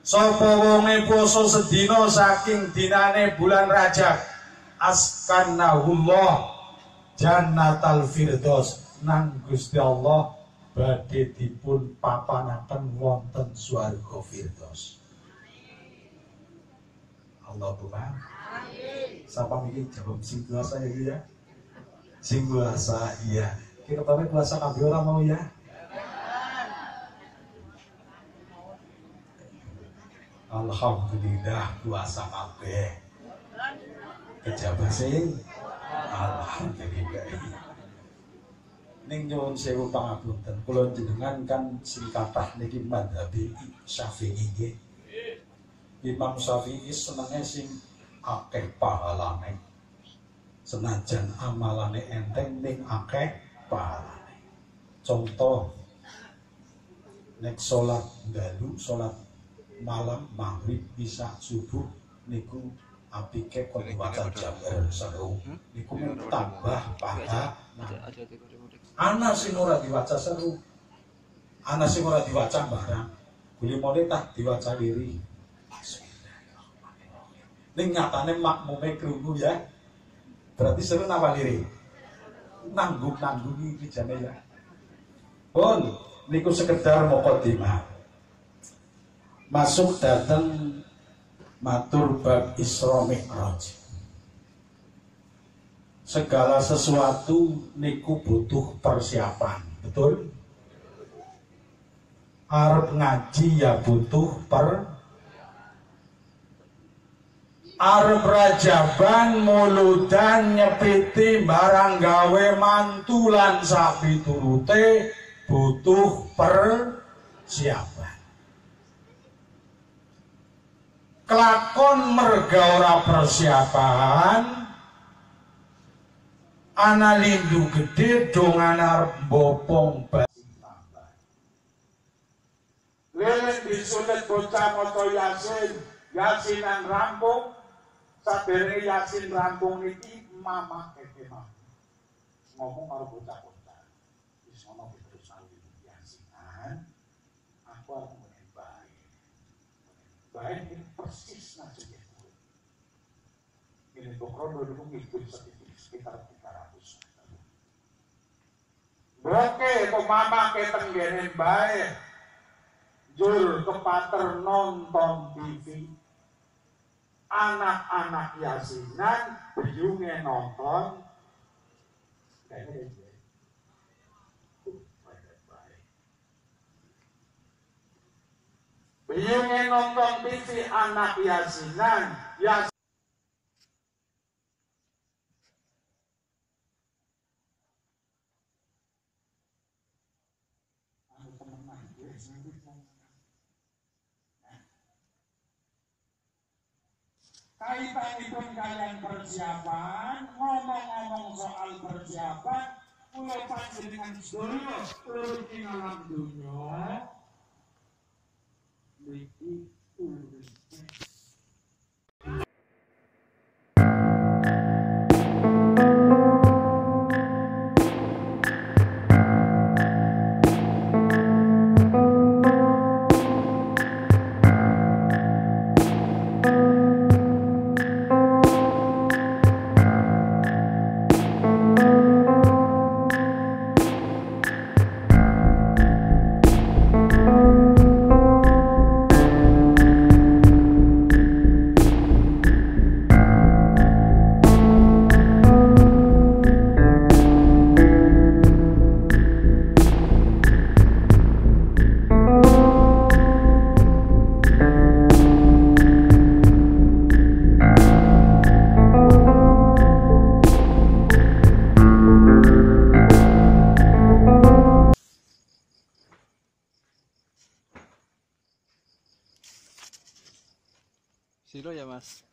Sapa wonge poso sedina saking dinane bulan Rajab askanahullah jannatal firdaus, nang Gusti Allah badhe dipun papanaken wonten swarga firdaus. Allahumma amin. Sapa iki jawab sing puasa ya? Sing puasa iya. Kita tahu puasa kabeh ora mau ya? Alhamdulillah puasa kabeh. Kejabat sing alhamdulillah. Ning nyuwun sewu pangapunten, kula jenengan kan sing kathah niki madzhab Syafi'i nggih. Imam Syafi'i senenge sing akeh pahalane. Senajan amalane enteng ning akeh pahalane. Contoh nek salat dalu, salat malam, maghrib, isya, subuh niku apike kon diwaca jabar seru niku tambah pahala. Ana sing ora diwaca seru, ana sing ora diwaca barang kulimane tak diwaca liri. Ning nyatane makmume krungu ya, berarti seru napa liri? Nanggung-nanggung iki jane ya. Pun niku sekedar mukadimah. Masuk datang matur bab Isra Mi'raj. Segala sesuatu niku butuh persiapan, betul? Arep ngaji ya butuh arep rajaban muludan nyepiti barang gawe mantulan sapi turute butuh persiapan. Kelakon merga ora persiapan, ana lindu gede dongan arep bopong basi tambah. Leleng disulit bocah maca Yasin, Yasinan rampung, saderenge Yasin rampung niki mama kekemah. Ngomong karo bocah-bocah. Wis ana terusan Yasinan, aku arep baik ini persis nasibnya. Ini Bokrono dulu ngikut sekitar 300 meter. Oke, itu mama ketenggenin baik. Jul kepater nonton TV. Anak-anak Yasinan biungnya nonton. Biungnya nonton TV anak Yasinan. Kaitanipun kalian persiapan, ngomong-ngomong soal persiapan, mulai panjenengan sedaya turun ing alam dunya mriki urip. Silo ya mas.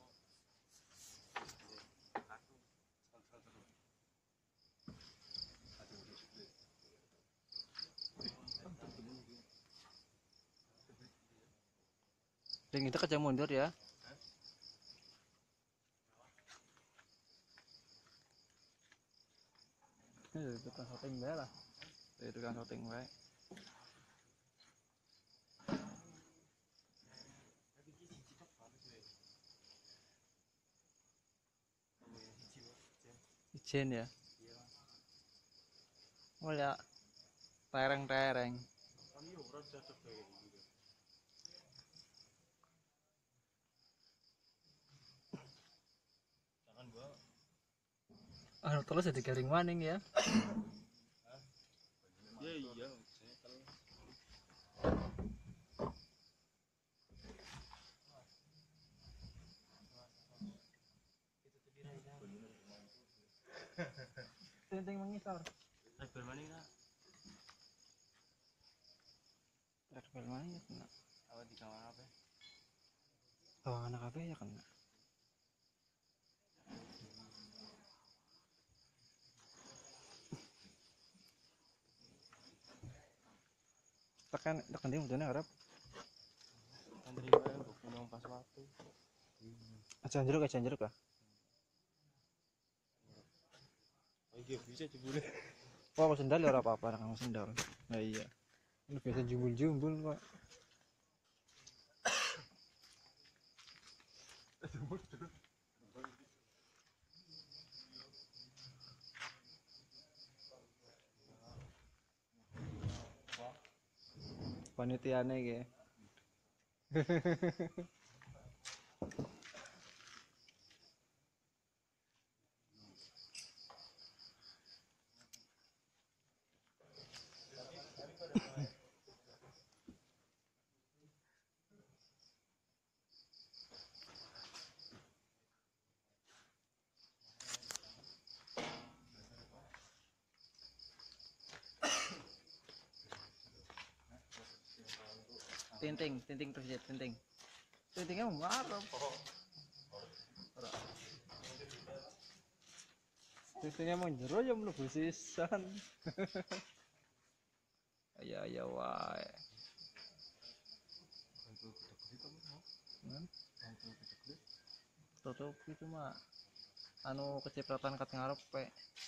Yang itu kerja mundur ya. Ini tukang shooting bae lah. Tukang shooting bae. ijen ya. Oh ya, tereng-tereng. Terus jadi garing maning ya. Iya. Tinting mengisor. Rebel mana nak? Rebel maning ya kena. Awak di kamar apa? Oh, anak apa ya kena. Tekan dia udah harap. Antri gue bukan pas waktu. Aja jeruk lah. Oh iya bisa jebule. Oh, aku sendal ya apa-apa, anak kamu sendal. Nah iya. Lu biasa jumbul-jumbul kok. Panitiane iki. Tinting terus ya, tinting. Tintingnya mau ngarep. Tintingnya mau jero ya mlebu sisan. Ya wae. Tutup itu mah anu kecipratan kat ngarepe.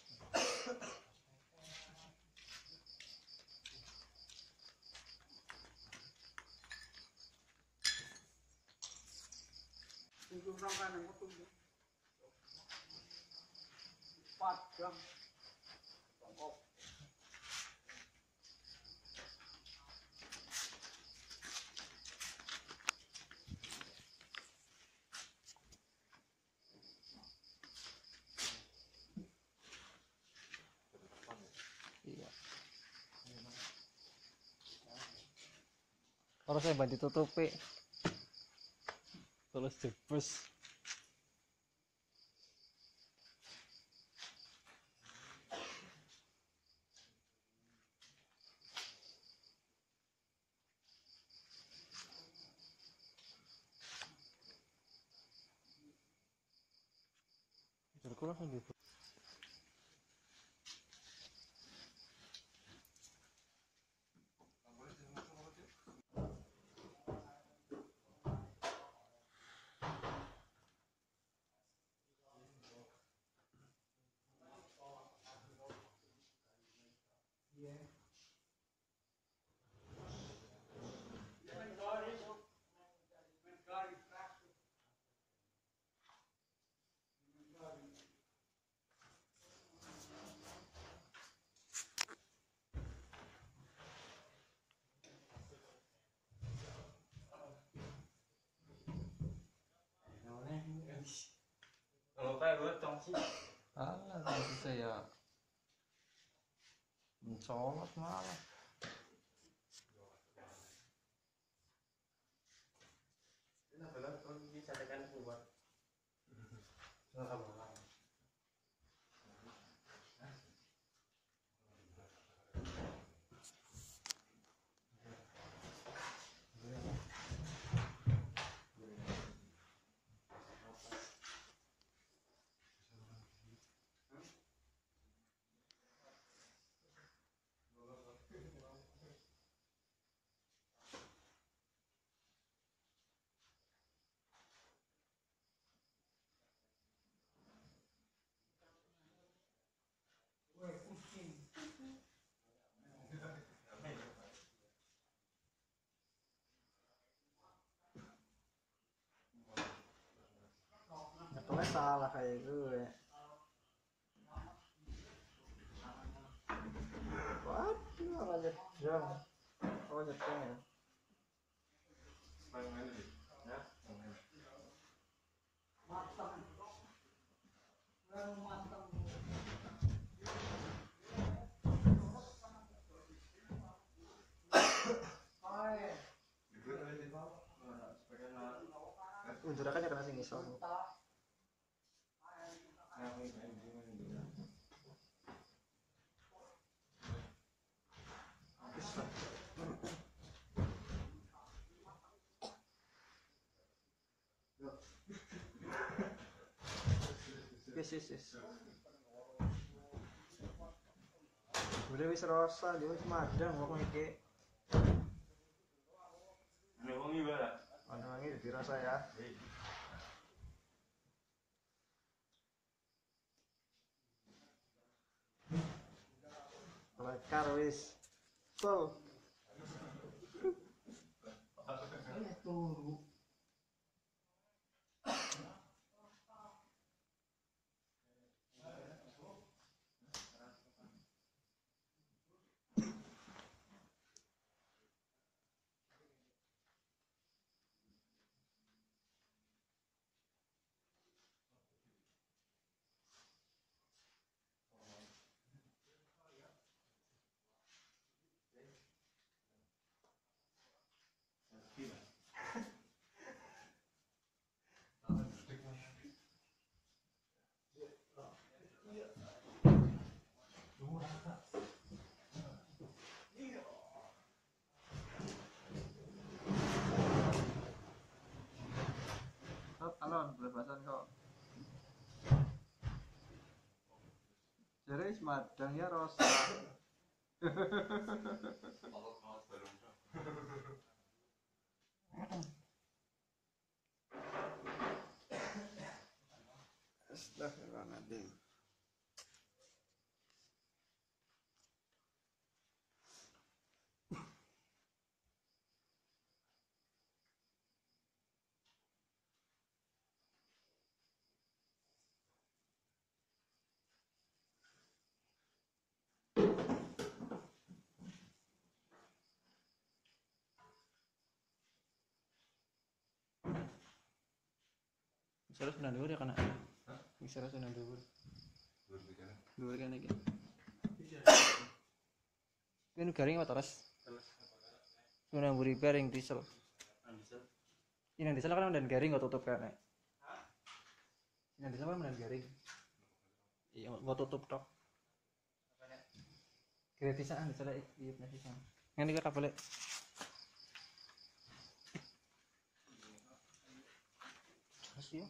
Iya. Harus saya bantu tutupi. Terus jebus. Jerukku langsung dibuka. Kalau kayak gue tongsi. Alah, tadi saya mencolot malah. Nah benar kalau bisa tekan keluar. Nah, salah kayak gue. Ya. Oh, nyeting ya. Unjur kan ya kena sing iso. Yes. Udah wis rasa, dia wis madang kok iki. Ada wangi banget. Ana wangi dirasa ya. Lekar wis. Full. Turu. Alon, belebasan kok. Jare wis madang ya rasa. Astagfirullahaladzim. Misalnya sudah dulu ya kena. Misalnya sudah dulu. Dua kan lagi. Ini garing apa terus? Sudah beri garing diesel. Ini diesel kan udah garing nggak tutup kan? Ini diesel kan udah garing. Iya nggak tutup tok. Gratisan diesel iya gratisan. Ini kita boleh. Kasih ya.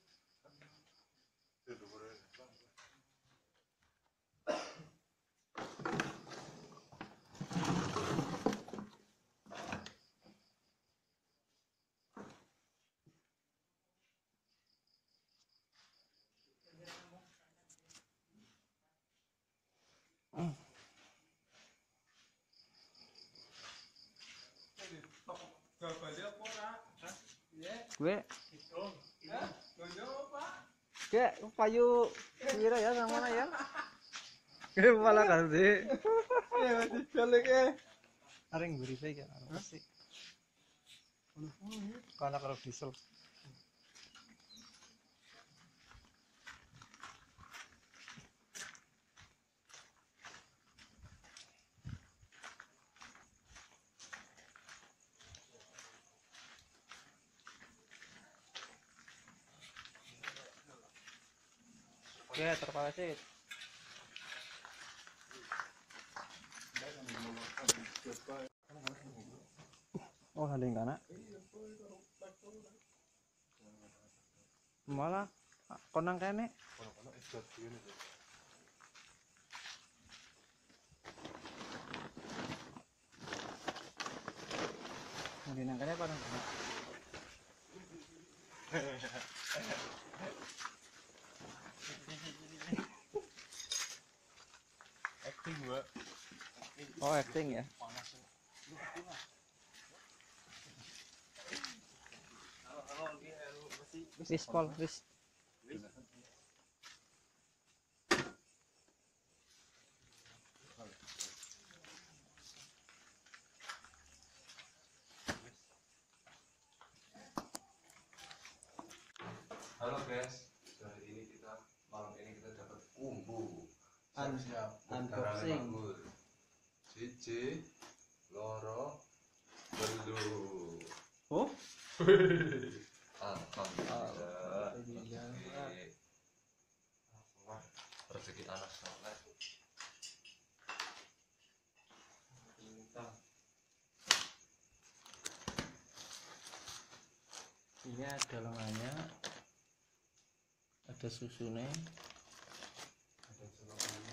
Gue payu kira ya sama mana ya? Gue malah kasih. Ya masih balik ya. Aring beri baik kan? Masih. Karena kalau diesel. Ya terpalesit. Oh ada yang kana. Malah konang kene. Mungkin nangkanya apa nangkanya? Acting gua. Oh acting ya. Wis pol wis. guys, hari ini malam ini kita dapat kumbu. Siap-siap unboxing. Cici, loro, belu. Oh? Alhamdulillah. Rezeki anak soleh. Ini ada lengannya, ada susunya, Ada celokannya.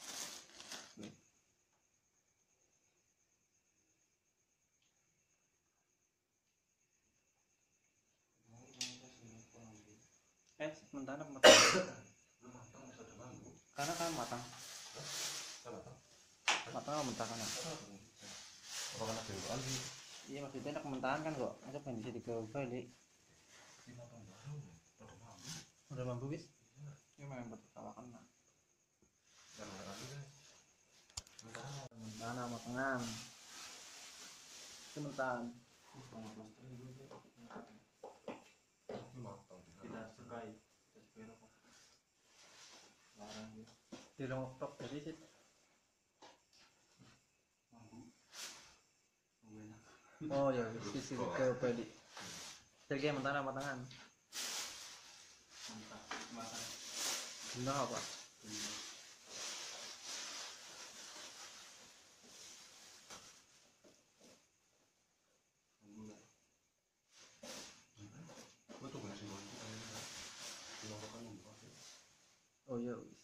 sementara matang. Belum matang, masih ada bambu. Karena kan matang, Sudah matang. matang apa mentah kan? Apa kan ada yang sih? Iya maksudnya enak mentahan kan kok, masa pengen bisa balik. Ini matang baru, ada bambu. Udah mampu bis? Ini memang bertawakan nak. Jangan lagi guys. Mentahan sama matangan. Mentahan. Tidak sukai. Di rumah top jadi sih. Oh ya, sisi ke balik. Jadi mentahan sama matangan. Mentah apa? Oh iya.